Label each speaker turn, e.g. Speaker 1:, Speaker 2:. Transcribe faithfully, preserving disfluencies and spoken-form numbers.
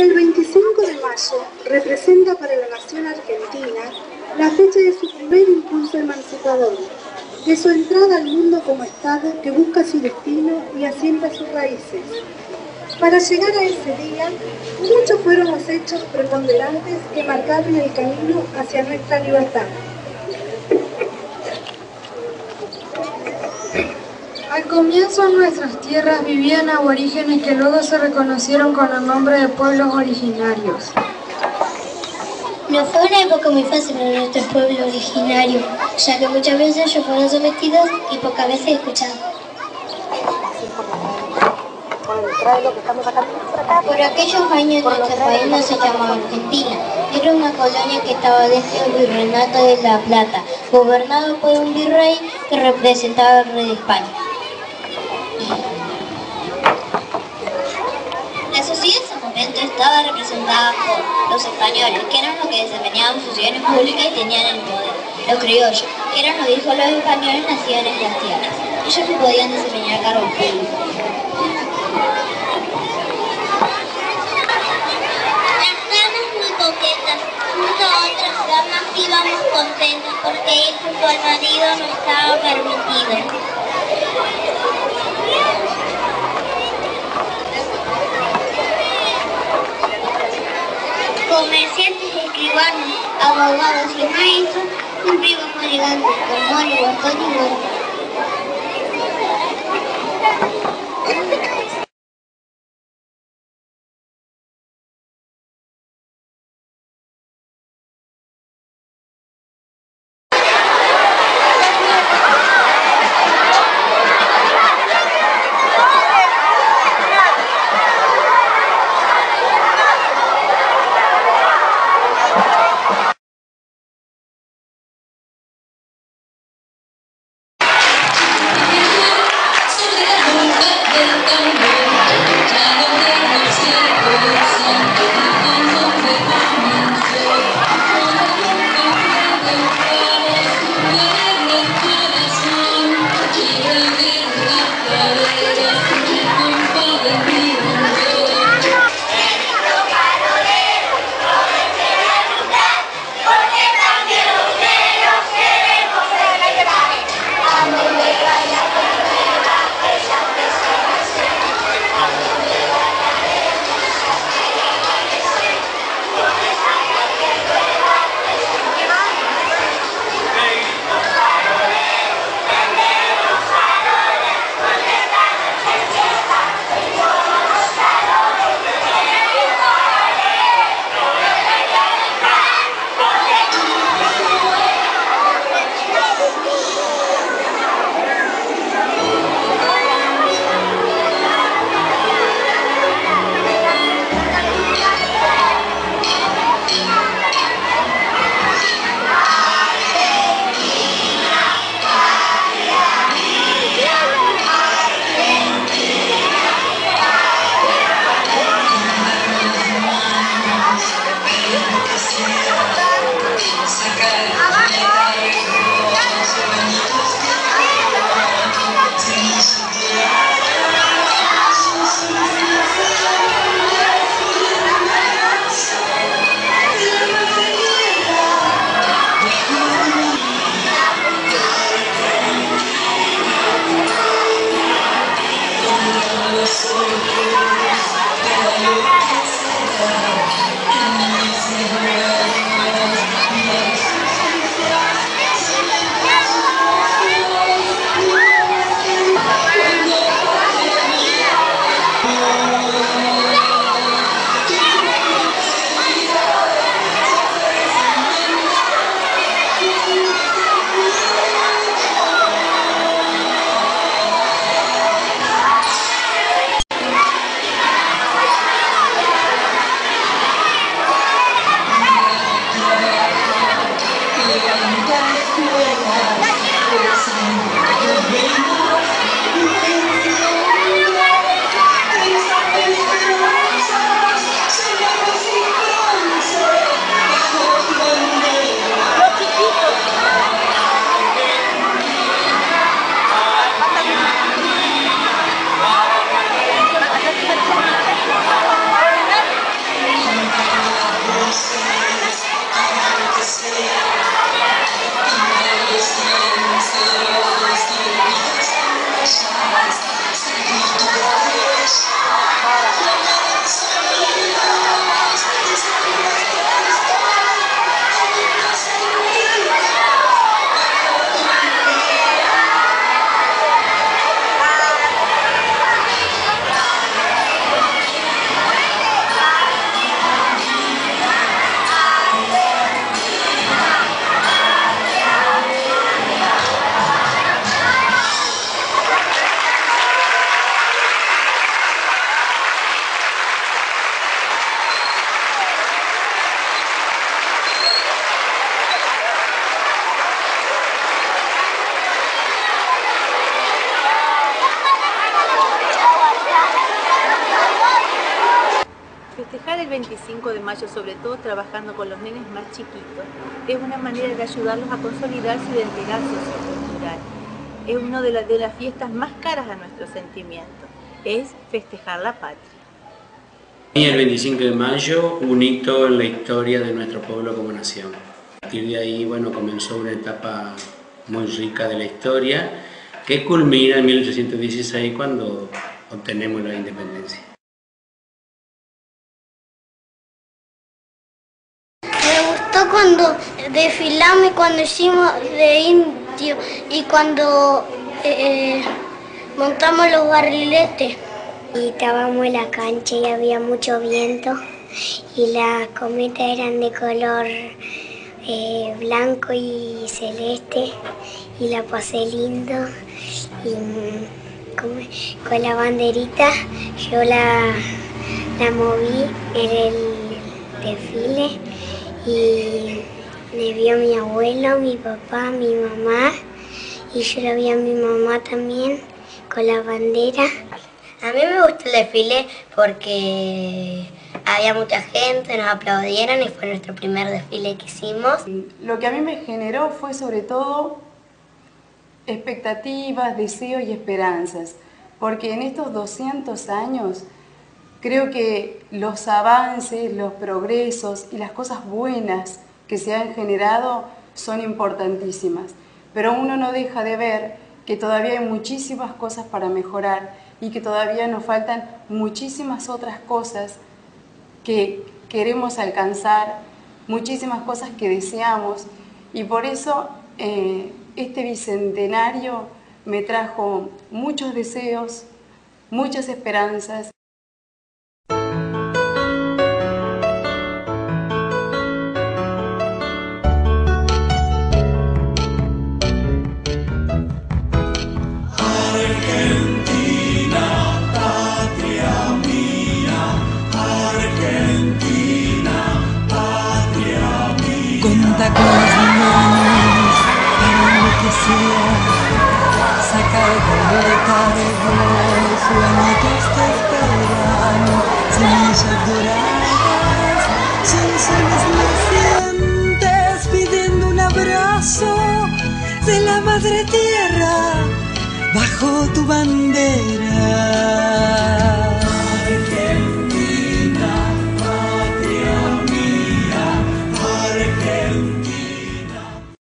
Speaker 1: El veinticinco de mayo representa para la nación argentina la fecha de su primer impulso emancipador, de su entrada al mundo como Estado que busca su destino y asienta sus raíces. Para llegar a ese día, muchos fueron los hechos preponderantes que marcaron el camino hacia nuestra libertad.
Speaker 2: Al comienzo en nuestras tierras vivían aborígenes que luego se reconocieron con el nombre de pueblos originarios.
Speaker 3: No fue una época muy fácil para nuestros pueblos originarios, ya que muchas veces ellos fueron sometidos y pocas veces escuchados. Por aquellos años nuestro país no se llamaba Argentina, era una colonia que estaba dentro del Virreinato de La Plata, gobernado por un virrey que representaba al rey de España. La sociedad en ese momento estaba representada por los españoles, que eran los que desempeñaban funciones públicas y tenían el poder. Los criollos, que eran los hijos de los españoles nacidos en estas tierras. Ellos no podían desempeñar cargos públicos.
Speaker 4: Las damas muy coquetas, junto a otras damas íbamos contentas porque ir junto al marido no estaba permitido. Comerciantes, escribanos, abogados y maestros siempre íbamos elegantes, con mole, bastón y gorro.
Speaker 5: Festejar el veinticinco de mayo, sobre todo trabajando con los nenes más chiquitos, es una manera de ayudarlos a consolidar su identidad sociocultural. Es una de, la, de las fiestas más caras a nuestros sentimientos, es festejar la patria.
Speaker 6: Y el veinticinco de mayo, un hito en la historia de nuestro pueblo como nación. A partir de ahí, bueno, comenzó una etapa muy rica de la historia que culmina en mil ochocientos dieciséis cuando obtenemos la independencia.
Speaker 4: Me gustó cuando desfilamos y cuando hicimos de indio y cuando eh, montamos los barriletes. Y estábamos en la cancha y había mucho viento y las cometas eran de color eh, blanco y celeste y la pasé lindo y con, con la banderita yo la, la moví en el desfile y me vio mi abuelo, mi papá, mi mamá y yo la vi a mi mamá también con la bandera.
Speaker 7: A mí me gustó el desfile porque había mucha gente, nos aplaudieron y fue nuestro primer desfile que hicimos.
Speaker 8: Lo que a mí me generó fue sobre todo expectativas, deseos y esperanzas, porque en estos doscientos años creo que los avances, los progresos y las cosas buenas que se han generado son importantísimas, pero uno no deja de ver que todavía hay muchísimas cosas para mejorar y que todavía nos faltan muchísimas otras cosas que queremos alcanzar, muchísimas cosas que deseamos, y por eso eh, este bicentenario me trajo muchos deseos, muchas esperanzas.
Speaker 9: Cuenta con las manos para lo que sea, saca de letargo sueños te esperan, semillas doradas, son sueños nacientes pidiendo un abrazo de la madre tierra bajo tu bandera.